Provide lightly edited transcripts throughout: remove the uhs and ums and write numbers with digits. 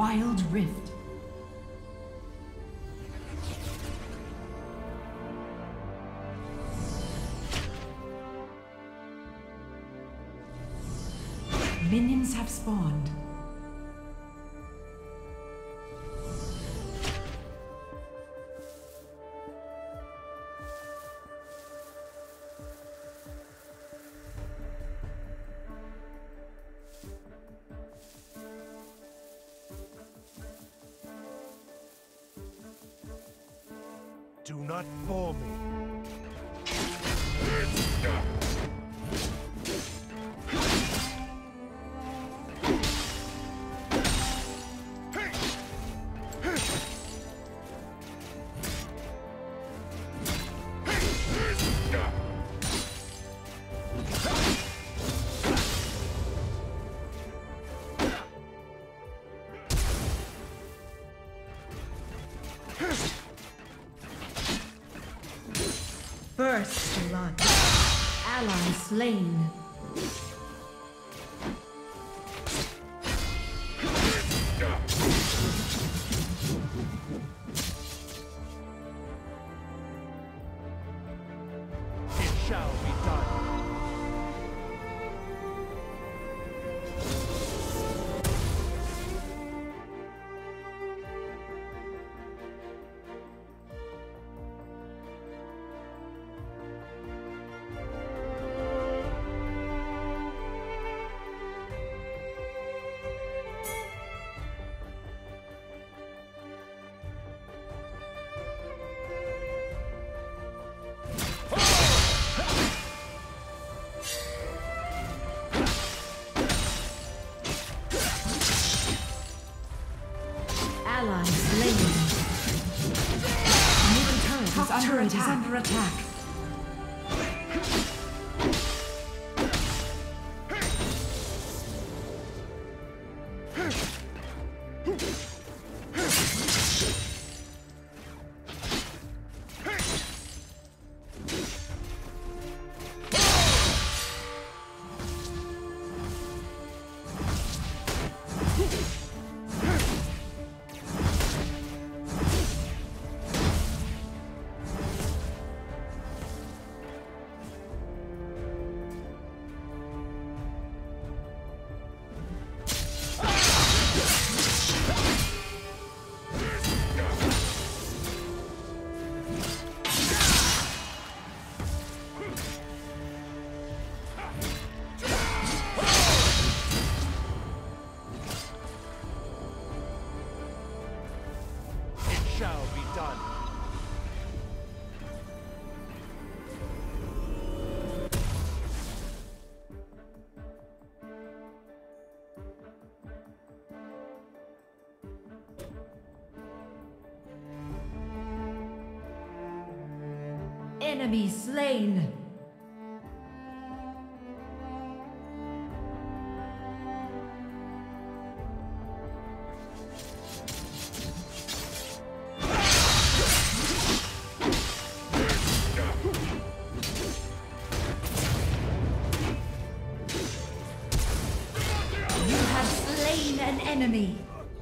Wild Rift. Minions have spawned. Do not bore me. First blood. Ally slain. It shall be done. Ally slain. Middle turret is under attack. Shall be done. Enemy slain. An enemy.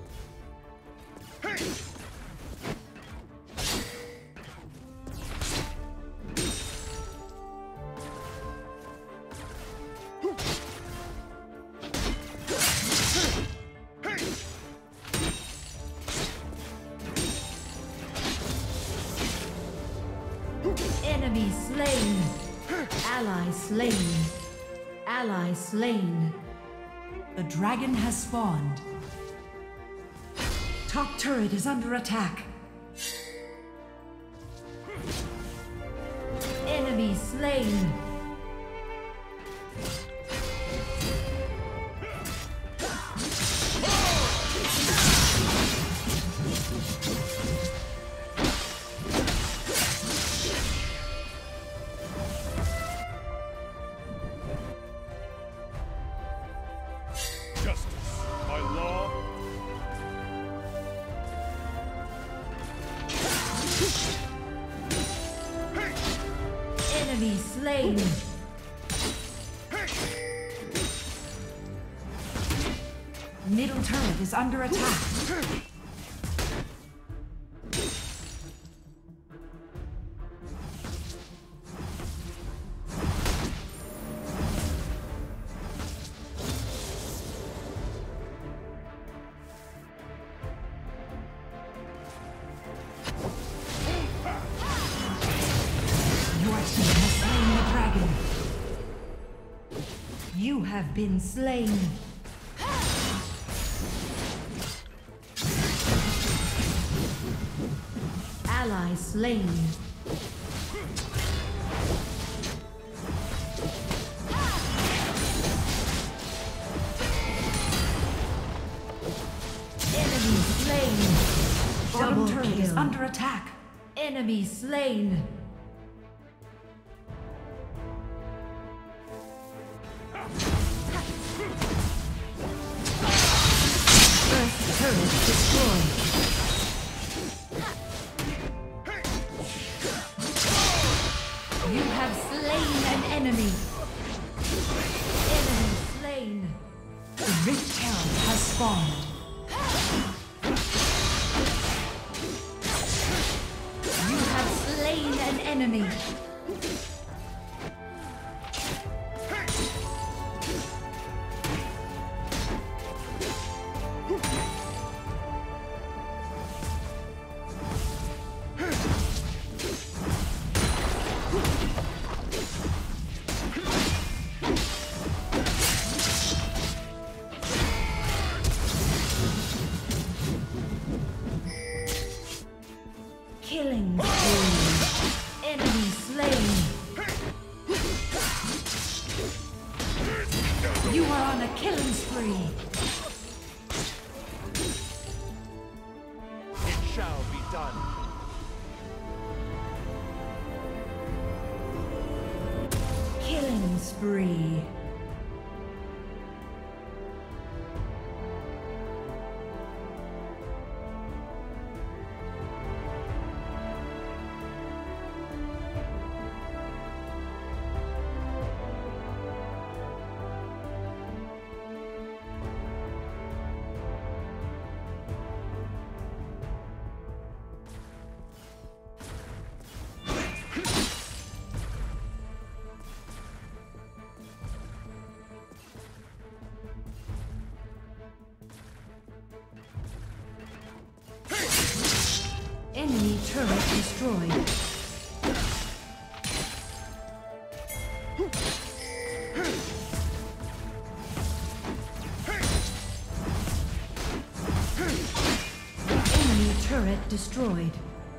Enemy slain. Ally slain. Ally slain. The dragon has spawned. Top turret is under attack. Enemy slain. Enemy slain. middle turret is under attack. You have been slain. Ally slain. Enemy slain. Bottom turret is under attack. Enemy slain. Turret destroyed. You have slain an enemy. Enemy slain. The Rift Herald has spawned. You have slain an enemy. Killing spree. Enemy slain. You are on a killing spree. It shall be done. Killing spree. Enemy turret destroyed. Enemy turret destroyed.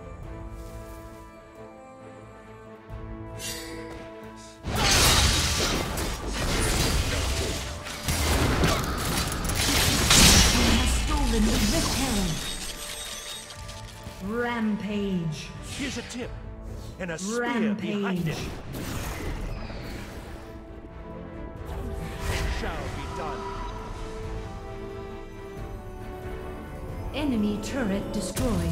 Someone has stolen the Rift Herald. Rampage. Here's a tip. And a spear behind it. It shall be done. Enemy turret destroyed.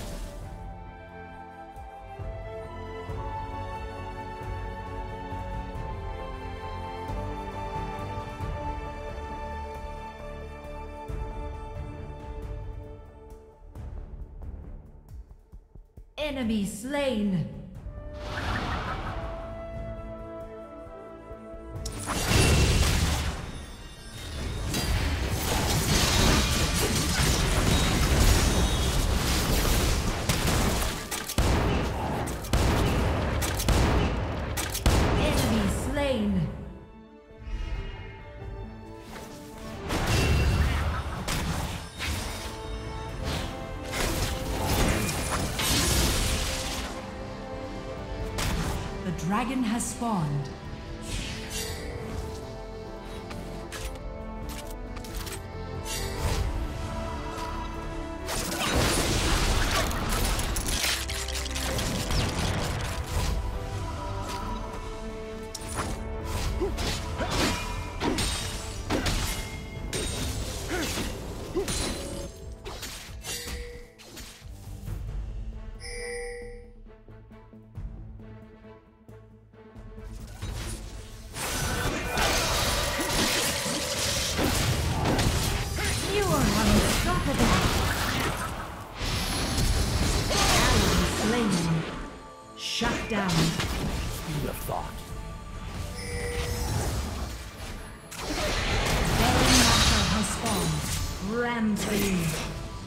Enemy slain. Enemy slain. The dragon has spawned. slain. Shut down. Speed of thought. Baron Nashor has spawned. Rampage.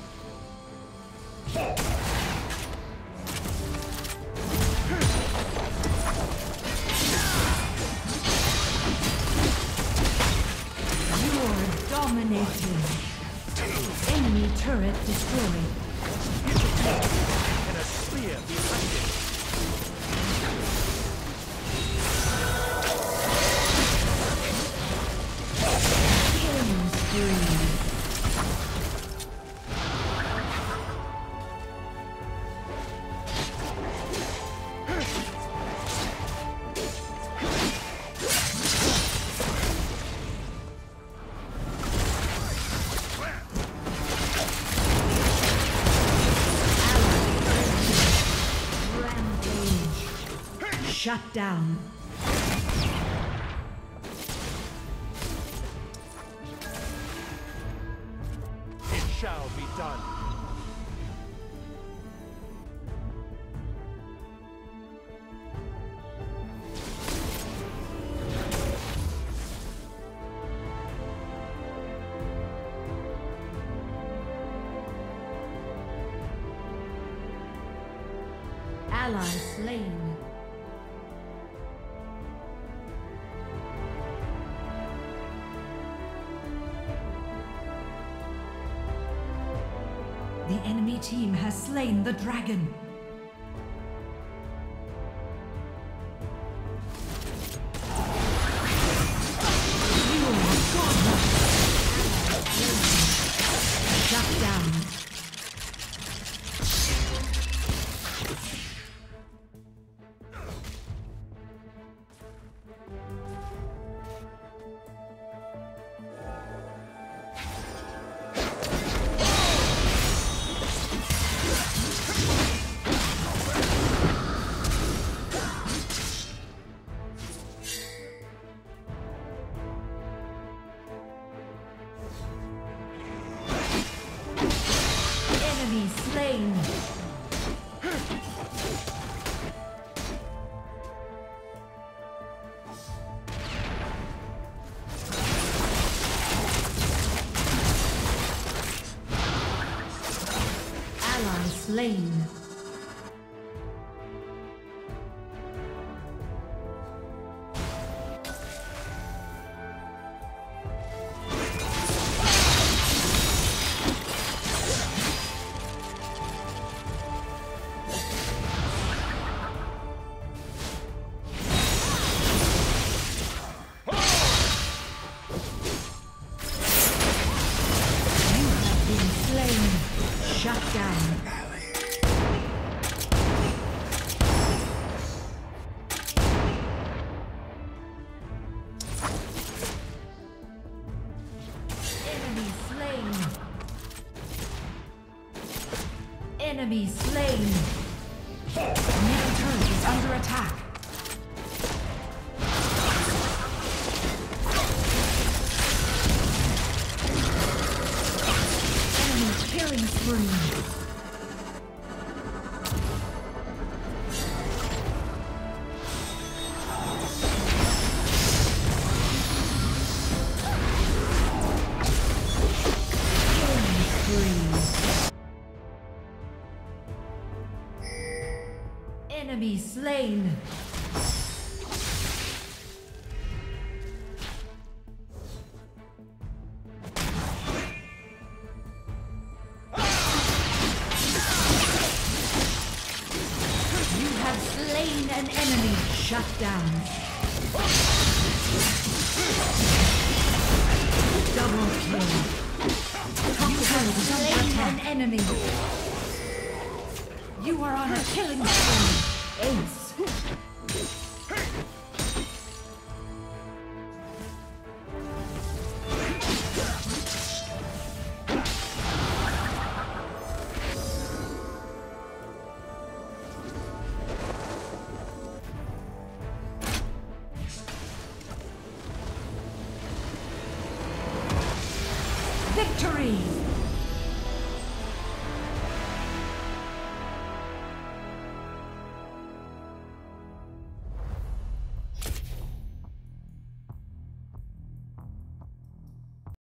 You're dominating. Enemy turret destroyed. And a spear behind it. Killing spree. Shut down. It shall be done. Ally slain. The enemy team has slain the dragon. Shut down. Enemy slain. Ally slain. Shut down. Enemy slain. Enemy slain. Middle turret is under attack. Killing spree. Enemy slain. Slain an enemy. Shut down. Double kill. You have slain an enemy. You are on a killing spree. Ace. Victory!